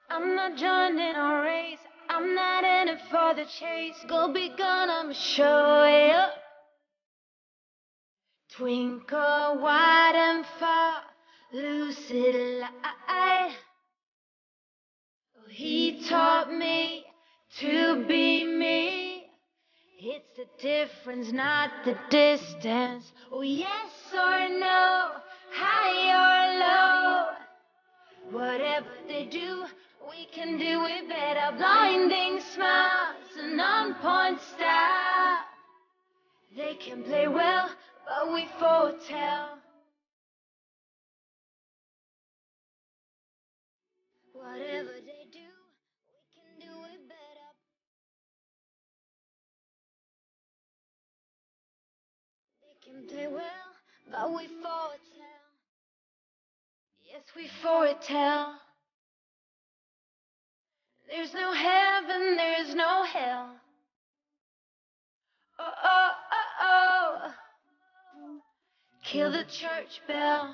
I'm not joining a race. I'm not in it for the chase. Go be gone, I'ma show you. Twinkle wide and far, lucid light. He taught me to be me. It's the difference, not the distance. Oh, yes or no, high or low. Whatever they do, we can do it better. Blinding smiles and on-point style. They can play well, but we foretell. Whatever they do, we can do it better. They can play well, but we foretell. Yes, we foretell. There's no heaven, there's no hell. Oh, oh, oh, oh. Kill the church bell.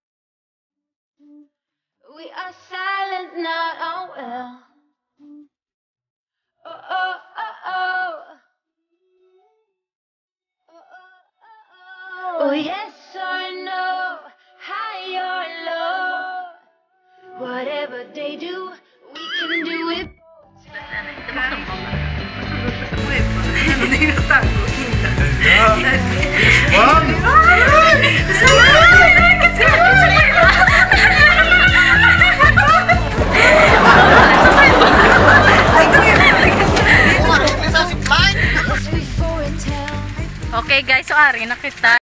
We are silent, not unwell. Oh, oh, oh, oh. Oh, oh, oh, oh. Oh, yes or no, high or low. Whatever they do, we can do it. Okay guys, so ari na kita.